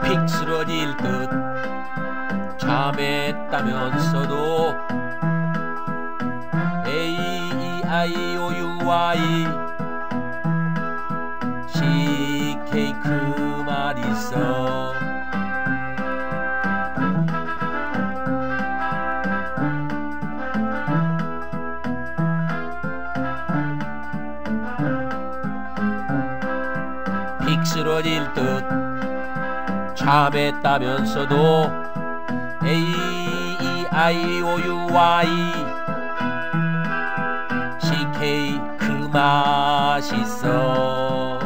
픽 쓰러질 듯 참했다면서도 AEIOUI CK 그 말 있어. 픽 쓰러질 듯 참했다면서도 AEIOUI CK 그 맛있어.